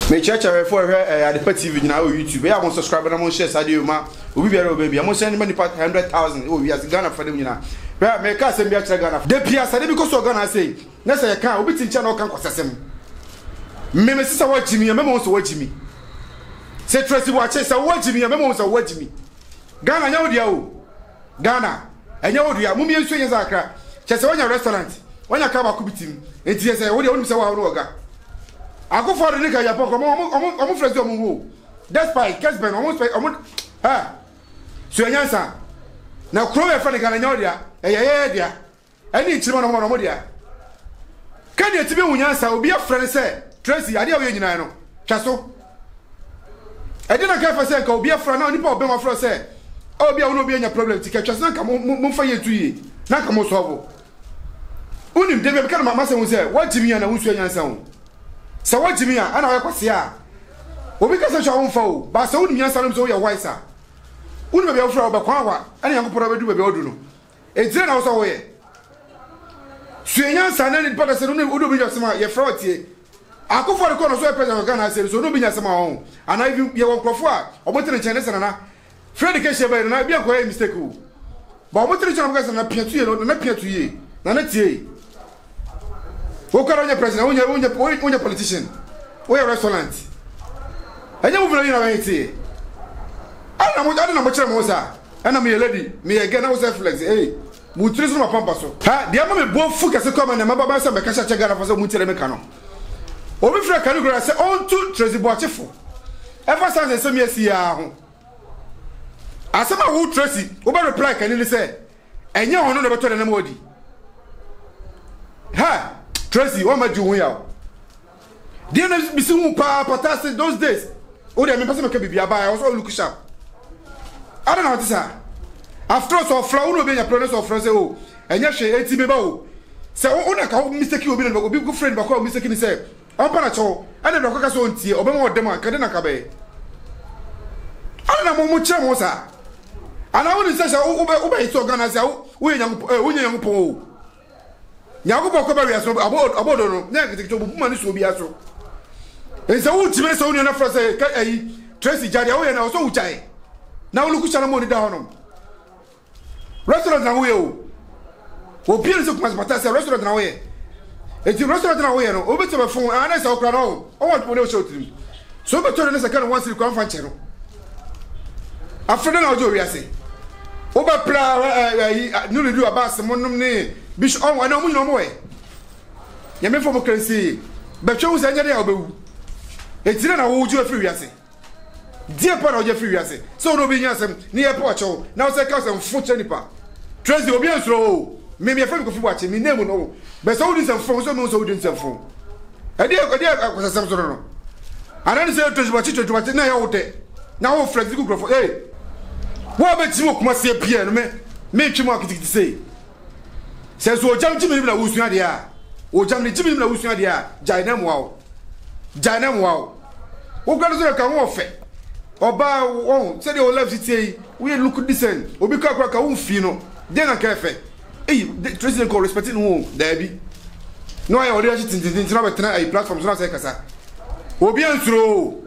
Me chacha for Adepa TV na YouTube. Ya mo subscribe na mo share sadio ma. Obi biara obi. Mo send money part 100,000. Oh, we as Ghana for them nyina. Me ka sem bia kira Ghana. De pia sade because of Ghana say. Na say kan obi tincha na o kan kwasasem. Me sisa wa jimi, me mo so wa jimi. Say Tracy wa che say wa jimi, me mo so wa jimi. Ghana nya odia o. Ghana enya odia. Mumi enso yen zakra. Che say wonya restaurant. Wonya ka ba ku bitim. Enti say odia wonu say wa no oga. Ako for the nigga Japan come on friends omo despite Kesben omo ha so enyansa na kro e fa de Ghana nyodia ye dia ani chirima no mo dia kan de tibe wunyansa obi afrɛ se Tracy ade a we nyina no twaso e de na ka fa se ka obi afrɛ na onipa obi ma afrɛ se obi a wono obi anya problem ti ka twaso na ka mo fa ye tuyi na ka mo solve unim de be ka na mama se won se what jimi ya na wusu enyansa won sa wa jimi a ana wa kwase a obi ka se hwa won fa o ba sa woni nyansa no so ye wise a woni be ofra oba kwa wa ana yankopora be du be odu no ejire na wo so wo ye sue nyansa na ni pada se no odu bi yosema ye fra otie akofo de ko no so e president Ghana se so no bi nyasema ho ana ye won krofo a obotere chene se na Fred ke shebe na bi akwa mistake o ba obotere chene ko se na piatu ye no na piatu ye na na tie Okaronya president, unya politician. Oya restaurant. Anya mu vina na hiti. Ana mo chere mo sa. Ana me lady, me again na wo flex. Eh, mu tiri so ma pampa so. Ha, dia ma me bo fu kase come na mababa sa me kasha chega na fa so mu tire me kano. Obi fra kanu gra se on to Tracy Boachefo. Ever since se me asia ho. Asema wo Tracy, wo ba reply kan ni se. Enye hono na beto na mo odi. Ha, Tracy, what am I doing here? Dear, be soon, Papa, those days. Oh, they may pass be a buy. I also look sharp. I don't know what to say. After all, so flower will be a promise of France. Oh, and yes, 80 people. So, oh, mistake you will be good friend, but call Mr. Kinney say, I'm Panacho, and then the Caucaso tea, or more demo, Cadena Cabe. I don't know much more, sir. And I want to say, obey so Ghana, we young Paul. Yakubo Kobari aso abodo no na ketekito bubuma ni so bi aso ense wo time so ni na fra se Tracy Jade wo ye na so wuchai na wo luku chana mo ni da honom restaurant na wo ye o bi so kuma pata se restaurant na wo ye enti restaurant na wo ye no obete be fon ana se okra no o want mo show trim so be to ne se kan wan siri kwan fan che no afre na ojo wi ase o ba pla no le do abas mo nom ne Bishop on wana mu nyomo e ya me fo crazy be twa se nyade ya obewu etire na wo ju afiri wiase die pa na wo ju afiri wiase so no bi nyasem ni e pa cho na wo se ka se mfo che nipa Tracy obi ansro me fa ko fi bo ache me name no be so wo di se mfo so me so wo di se mfo e die akosasem so no anani se Tracy bo ache na ya wo te na wo Fred ku grofo wo be ti mo kuma se pie no me twi mo akiti sei says o jam jimi na wusua de a o jam ne jimi na wusua de a jainam wow o gado so ka wo fe oba wo say o love city we look decent obi ka ka wo fi no de na ka fe Tracy ko respect no da bi no ay o de tintin na betena ay platform so na say kasa obi ansuro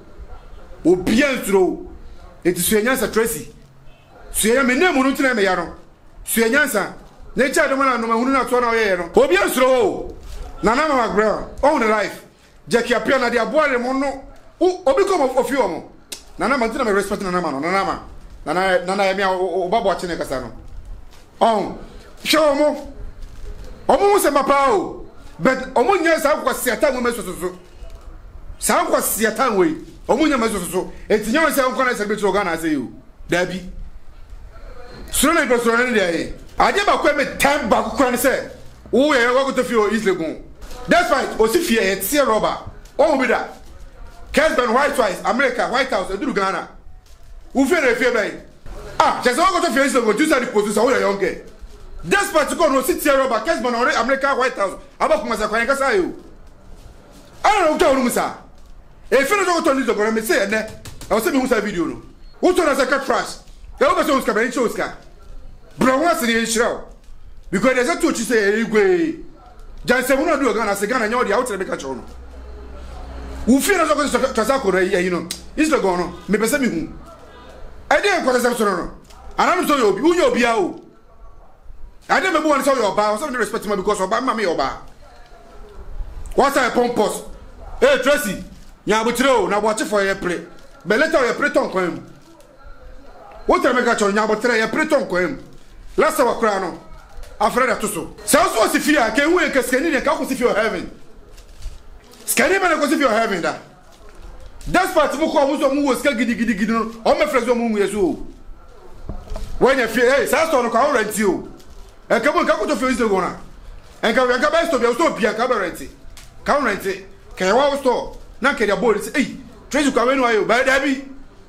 eti suenyansa Tracy suenya me name no tena me ya no suenyansa ne cha de mana no mahunu na to na ye no obi ansuro na na mama gra on the life Jackie apia na de aboare mo no obi ko ofi omo na na mantina me respect na na ma no na na me obabo ache ne kasa no on show mo se mapa o but omo nya sa kwase atan mo mesoso sa kwase atan we omo nya mesoso etinya se nko na celebrate Ghana say you dabi suro na go suro ne dey ade ba kwa me time ba kwa ne se wo ye wa go to fio islegun that's right o si fie e tie rubber o bi da Kesben White House America White House eduru Ghana wo fie na fie bai just wa go to fio islegun do say the post so wo ye young girl that's part go no si tie rubber Kesben or America White House aba kuma sa kwa nkasa yo I don't know musa e fie na go to ni zo me say ene I was say me musa video no wo to na say trash e wo be so uska be uska bro what's the issue because there's a touch say igwe janse mu no do Ghana say Ghana nya odi out le be ka cho no Wo fie na so ko Trasako na you know. Israel go no. Me pese me hu. I dey ko say so no. Anam so you obi, unya obi a o. I dey me bo one so your ba, so me respect me because oba ma me your ba. What's a pompous? Hey Tracy, nya abotire o na watch for your play. Be later your play ton kwam. What I make a chonya abotire your play ton kwam. Last our cry no. Afraid to so. So so si fia ke hu e ke skani ne ka ko si fia heaven. Skani me ko si fia heaven da. That's part mo ko mo so mo wo ska gidi no. O me frezo mo mu yeso. When you feel hey, sa so no ka rent you. E ka mo ka ko to feel is go na. En ka best to be so bia ka rent. Ka rent. Ka wa store. Na ke dia board say hey, treasure ka we no ayo ba da bi.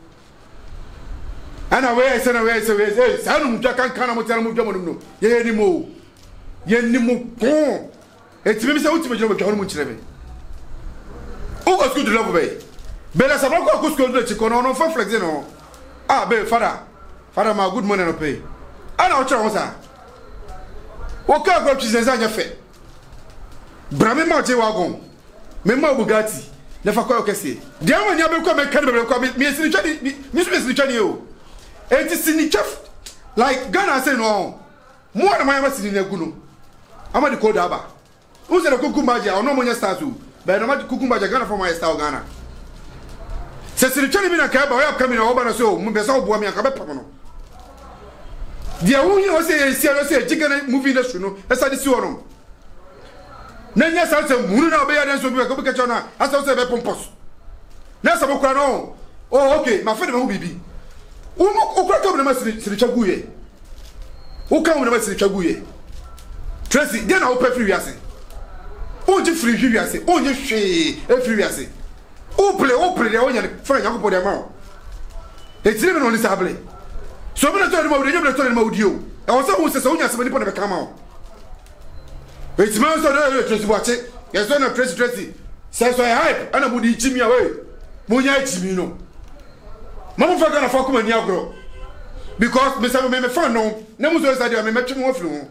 Ana we say na we say hey, sa no mutwa kan na mutwa mo dwa mo no. Ye ni mo. Ye ni mo ko. E ti me say uti me jero ka mo kire me. O go school to love be. Be la sa ko school to chiko no fa flex no. Ah be Father, my good money no pay. Ana o try wasa. O ka go business anya fe. Bra me ma je wagon. Me ma Bugatti. Na fa ko kese. Dia ma nya be ko me kan be ko me sini twani me sini twani o. Enti sini chef. Like Ghana say no. Mo na ma sini na gu no. Ama de code aba. Who say the kukumba ja no mo nya start o. Be na ma kukumba ja Ghana for my style Ghana. Se sini twani bi na ka ba o ya come na o ba na so mo be sa obo mi aka be pam no. Dia wunye o say jigana movie industry no esa di si wono na nya sa se munu na obeya den so bi ko be na asa se be pompos na sa bokura no oh okay ma fede ma hu bibi o kura ka na ma siri chaguye o ka na ma siri chaguye Tracy dia na o pe free wiase o ji free wiase o nye hwe free wiase o play de o nya fa yakopɔ de ma o etire me no ni sable so me na to ma wudi nyem to ma wudi o e wo se wo se so nya se ni po na be kama o eti me so de Tracy wache yes so na Tracy say so hype ana mudi chimi awe mo nya chimi no mama fa gana fa kuma ni agro because me say me fan no na mo so say de me metwe mo afiri ho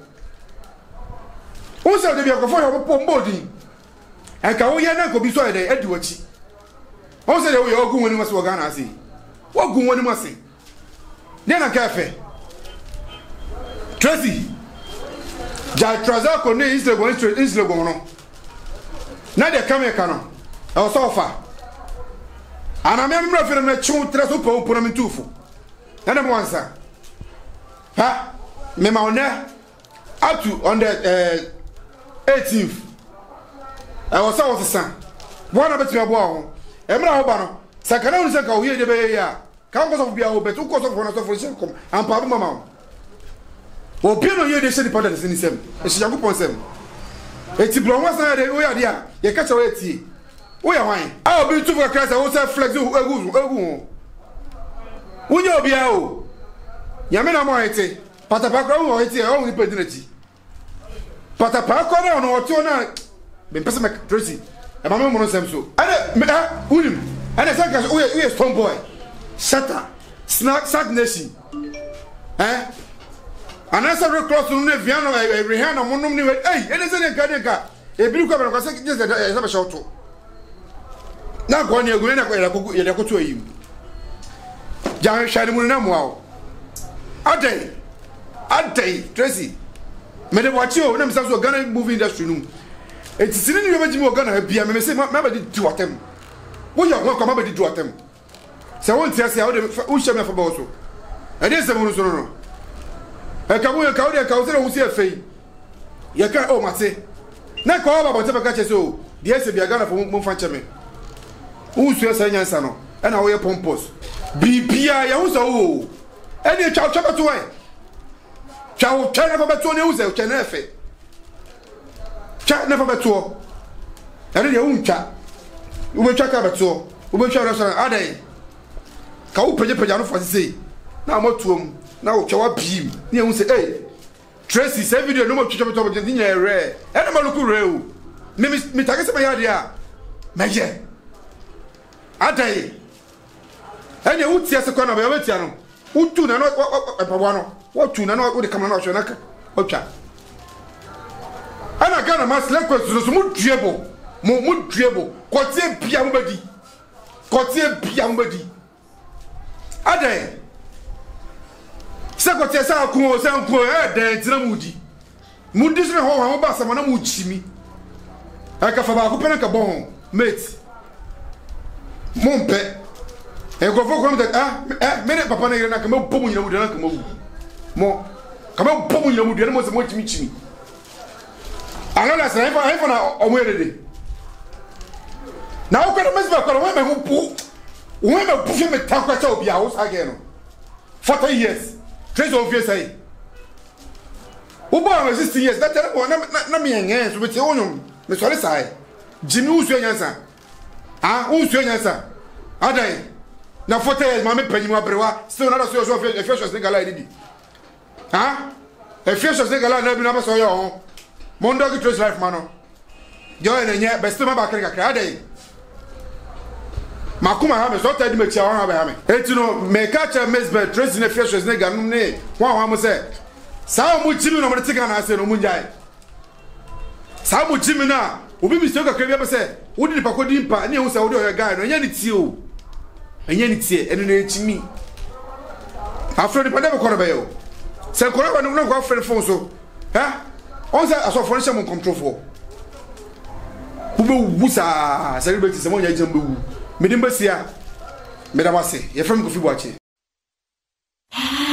o se de bi akofo yo po mbodi e ka wo ye na ko bi so de edi wachi o se de wo yo ogun woni mo so Ghana ase wo ogun woni mo ase Nena cafe. Tracy. Ja Trasako ne Israel go no. Na de come kana. E o so fa. Ana me mra fere na chu treso po na mentufu. Na mo ansa. Ha, me ma ona up to on the 18th. E o so was san. Bona betu abo ho. E mra ho ba no. Sakana unu se ka o ye de be ya. Can't go be our bet, who goes off one of the come and Papa Mamma. O Piano, you they said the partners in him. It's young upon them. It's a brown was there, we are there. You catch away tea. We are wine. I'll be too for a class. I will say flex you. When you'll be out, Yamina Moite, Patapaka or it's only pedinity. Patapaka or two night. Been passing my Tracy. And my mom knows them so. I William, and I think we are stone boy. Shatter, snack nation. Eh? And as I recross to Neviano, Rihanna, Monum, hey, and it's a Gadeka, a blue cover, I think just a shot. Now go on your going to you. John Shadimuna wow. A day, Tracy. Made a watch you, themselves were gonna move industry room. It's sitting in your gonna be a message, maybe did two at them. What you want come up with two at them? So won't say how the Usham for Bosso. And there's a monosono. I come with a cow, who see a fee. You can't, oh, my say. Not call about whatever catches so. The S be a gunner for Monfanchame. Who's your son, Yansano, and our pompos. BPI, also. Any child chopper to way. Child, China for Baton, who's a Chanefe. Chat never better. And in your own chat. We will check out so. We will check out are they? Ka wo peje no for say na mo tuom na wo twa bim na hu say hey Tracy say video no mo twetwa to bo nya rare e na maluku rare o me take se me ya dia meje adai ene wo tie se kwana ba ya tia no wo tu na no epawa no wo tu na no wo de kama na hwe na ka wo twa ana Ghana mas lekwa so mu duebo mo duebo kotie bia mo badi kotie bia mo badi ade se kotie sa kun o se kun de tina mudi se ho ho ba sama na mu chimi aka fa ba ko pena ka bon mate mon pe e go fo ko mene papa na yire na ka mo pomu nyina mu de na ka mo ka mo pomu nyina mu de na mo se mo chimi alors là c'est un na o mo yede na o ko na mesba ko we me pu we me pu fe me takwa cha obi a wo sa ge no 40 years 3 of years aí o bo am 16 years that tell na me yen so be te onum me so le sai jimi usu enyansa usu enyansa adai na 40 years ma me panyimu abrewa still na so so efficiency ne gala didi efficiency ne gala na bi na ba so yo mondo ki trace life mano yo enye best ma ba kere kakra adai makuma ha me so tadi me chia wa ba ha me etino me catch a mesbe trace ne efficiency ne ganum ne wa mo se sa mo jimi no mo tika na ase no mo njai sa mo jimi na obi bi se kakra bi ba se wodi ni pakodi mpa ne hu se wodi o guy no enye ni tie o enye ni tie eno na echimi afro ni pade be kono be yo se kono ba no ko afro phone so on say aso for nse mo control for ube wusa celebrity se mo nya jembe wu medimba sia medamase ye from ko fi boache